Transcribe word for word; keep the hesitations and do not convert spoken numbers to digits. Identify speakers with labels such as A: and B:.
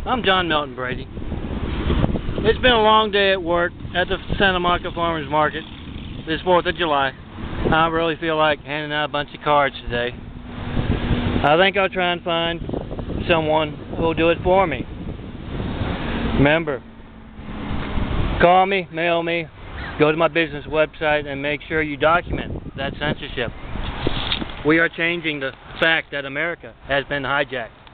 A: I'm John Melton Brady. It's been a long day at work at the Santa Monica Farmers Market this fourth of July. I really feel like handing out a bunch of cards today. I think I'll try and find someone who will do it for me. Remember, call me, mail me, go to my business website, and make sure you document that censorship. We are changing the fact that America has been hijacked.